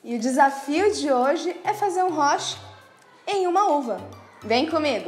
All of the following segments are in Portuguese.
E o desafio de hoje é fazer um roche em uma uva. Vem comigo!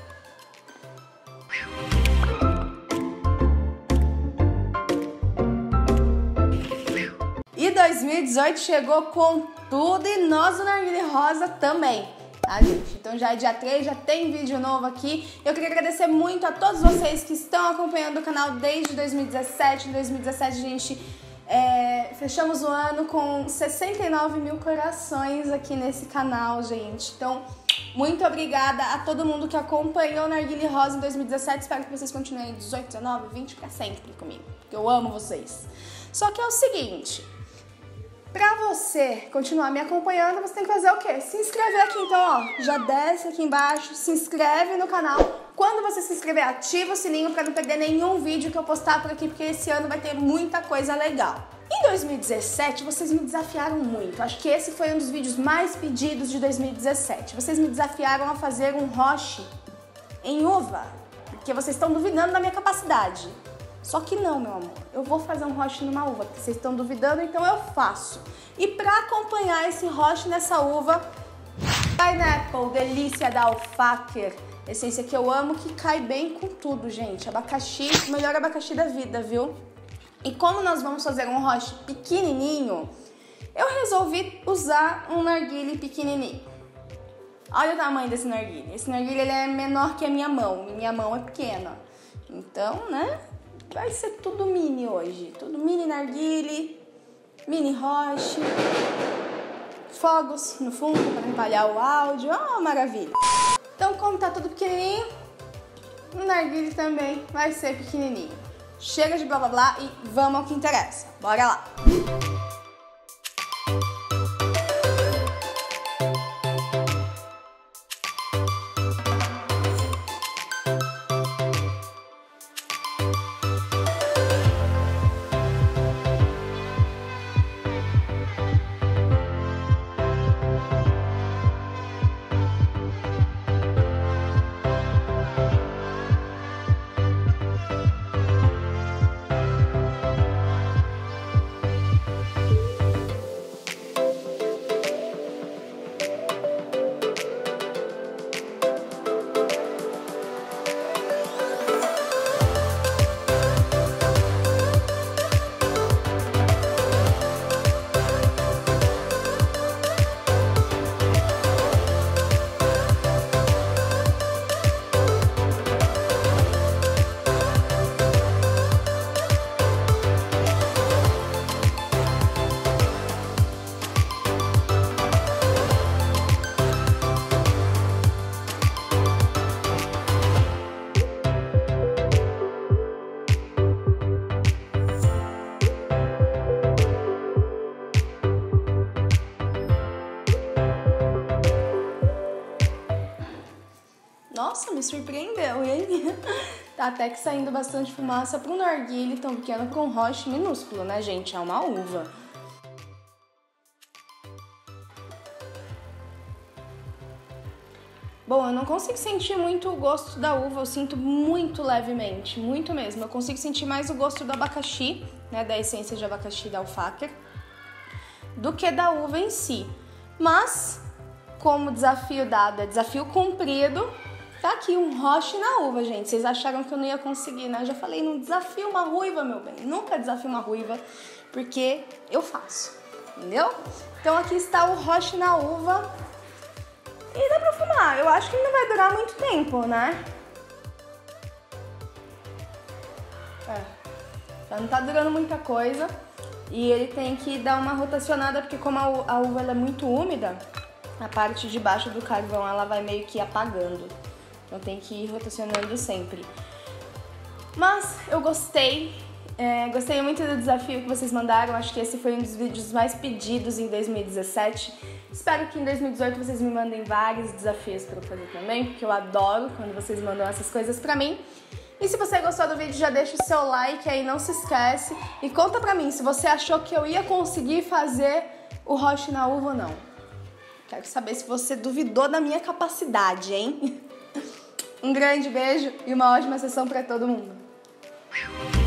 E 2018 chegou com tudo e nós do Narguilé Rosa também, tá, gente? Então já é dia 3, já tem vídeo novo aqui. Eu queria agradecer muito a todos vocês que estão acompanhando o canal desde 2017. Em 2017, gente, fechamos o ano com 69 mil corações aqui nesse canal, gente. Então, muito obrigada a todo mundo que acompanhou o Narguilé Rosa em 2017. Espero que vocês continuem 18, 19, 20 para sempre comigo, porque eu amo vocês. Só que é o seguinte... Pra você continuar me acompanhando, você tem que fazer o quê? Se inscrever aqui, então, ó, já desce aqui embaixo, se inscreve no canal. Quando você se inscrever, ativa o sininho pra não perder nenhum vídeo que eu postar por aqui, porque esse ano vai ter muita coisa legal. Em 2017, vocês me desafiaram muito. Acho que esse foi um dos vídeos mais pedidos de 2017. Vocês me desafiaram a fazer um roche em uva, porque vocês estão duvidando da minha capacidade. Só que não, meu amor, eu vou fazer um roche numa uva, porque vocês estão duvidando, então eu faço. E para acompanhar esse roche nessa uva, Pineapple, delícia da Alfaker, essência que eu amo, que cai bem com tudo, gente. Abacaxi, o melhor abacaxi da vida, viu? E como nós vamos fazer um roche pequenininho, eu resolvi usar um narguilé pequenininho. Olha o tamanho desse narguilé. Esse narguilé ele é menor que a minha mão, e minha mão é pequena. Então, né? Vai ser tudo mini hoje, tudo mini narguilé, mini roche, fogos no fundo para empalhar o áudio, oh, maravilha! Então, como tá tudo pequenininho, o narguilé também vai ser pequenininho. Chega de blá blá blá e vamos ao que interessa, bora lá! Nossa, me surpreendeu, hein? Tá até que saindo bastante fumaça para um narguilé tão pequeno para um roche minúsculo, né, gente? É uma uva. Bom, eu não consigo sentir muito o gosto da uva, eu sinto muito levemente, muito mesmo. Eu consigo sentir mais o gosto do abacaxi, né, da essência de abacaxi da Alfaker, do que da uva em si. Mas, como desafio dado é desafio cumprido, tá aqui um roche na uva, gente. Vocês acharam que eu não ia conseguir, né? Eu já falei, não desafio uma ruiva, meu bem. Nunca desafio uma ruiva, porque eu faço, entendeu? Então aqui está o roche na uva. E dá pra fumar. Eu acho que não vai durar muito tempo, né? Já não tá durando muita coisa. E ele tem que dar uma rotacionada, porque como a uva ela é muito úmida, a parte de baixo do carvão ela vai meio que apagando. Então tem que ir rotacionando sempre. Mas eu gostei. Gostei muito do desafio que vocês mandaram. Acho que esse foi um dos vídeos mais pedidos em 2017. Espero que em 2018 vocês me mandem vários desafios para eu fazer também, porque eu adoro quando vocês mandam essas coisas pra mim. E se você gostou do vídeo, já deixa o seu like aí, não se esquece. E conta pra mim se você achou que eu ia conseguir fazer o roche na uva ou não. Quero saber se você duvidou da minha capacidade, hein? Um grande beijo e uma ótima sessão pra todo mundo.